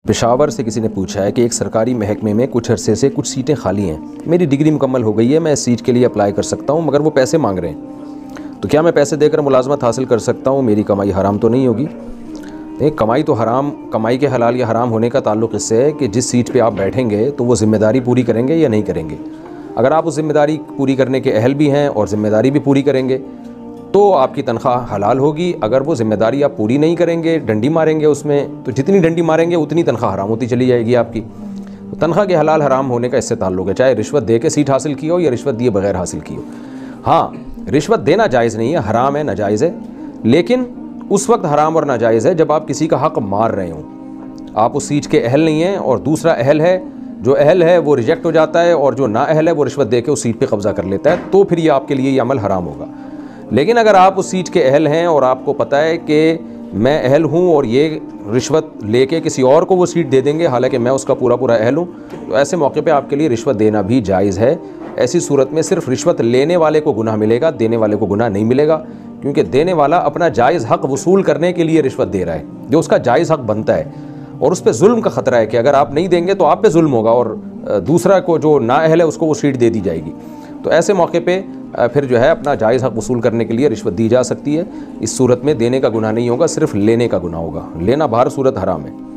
पेशावर से किसी ने पूछा है कि एक सरकारी महकमे में कुछ अरसे से कुछ सीटें खाली हैं, मेरी डिग्री मुकम्मल हो गई है, मैं इस सीट के लिए अप्लाई कर सकता हूं, मगर वो पैसे मांग रहे हैं, तो क्या मैं पैसे देकर मुलाजमत हासिल कर सकता हूं? मेरी कमाई हराम तो नहीं होगी? नहीं, कमाई तो हराम, कमाई के हलाल या हराम होने का ताल्लुक़ इससे है कि जिस सीट पर आप बैठेंगे तो वो ज़िम्मेदारी पूरी करेंगे या नहीं करेंगे। अगर आप उस ज़िम्मेदारी पूरी करने के अहल भी हैं और ज़िम्मेदारी भी पूरी करेंगे तो आपकी तनख्वाह हलाल होगी। अगर वो ज़िम्मेदारी आप पूरी नहीं करेंगे, डंडी मारेंगे उसमें, तो जितनी डंडी मारेंगे उतनी तनख्वाह हराम होती चली जाएगी आपकी। तो तनख्वाह के हलाल हराम होने का इससे ताल्लुक़ है, चाहे रिश्वत दे के सीट हासिल की हो या रिश्वत दिए बगैर हासिल की हो। हाँ, रिश्वत देना जायज़ नहीं है, हराम है, नाजायज़ है, लेकिन उस वक्त हराम और नाजायज़ है जब आप किसी का हक़ मार रहे हों, आप उस सीट के अहल नहीं हैं और दूसरा अहल है, जो अहल है वो रिजेक्ट हो जाता है और जो ना अहल है वो रिश्वत दे के उस सीट पर कब्ज़ा कर लेता है, तो फिर ये आपके लिए ये अमल हराम होगा। लेकिन अगर आप उस सीट के अहल हैं और आपको पता है कि मैं अहल हूँ और ये रिश्वत लेके किसी और को वो सीट दे देंगे हालांकि मैं उसका पूरा पूरा अहल हूँ, तो ऐसे मौके पे आपके लिए रिश्वत देना भी जायज़ है। ऐसी सूरत में सिर्फ रिश्वत लेने वाले को गुनाह मिलेगा, देने वाले को गुनाह नहीं मिलेगा, क्योंकि देने वाला अपना जायज़ हक़ वसूल करने के लिए रिश्वत दे रहा है, जो उसका जायज़ हक़ बनता है, और उस पर जुल्म का ख़तरा है कि अगर आप नहीं देंगे तो आप पे जुल्म होगा और दूसरा को जो ना अहल है उसको वो सीट दे दी जाएगी। तो ऐसे मौके पे फिर जो है अपना जायज़ हक़ वसूल करने के लिए रिश्वत दी जा सकती है। इस सूरत में देने का गुनाह नहीं होगा, सिर्फ लेने का गुनाह होगा। लेना बाहर सूरत हराम है।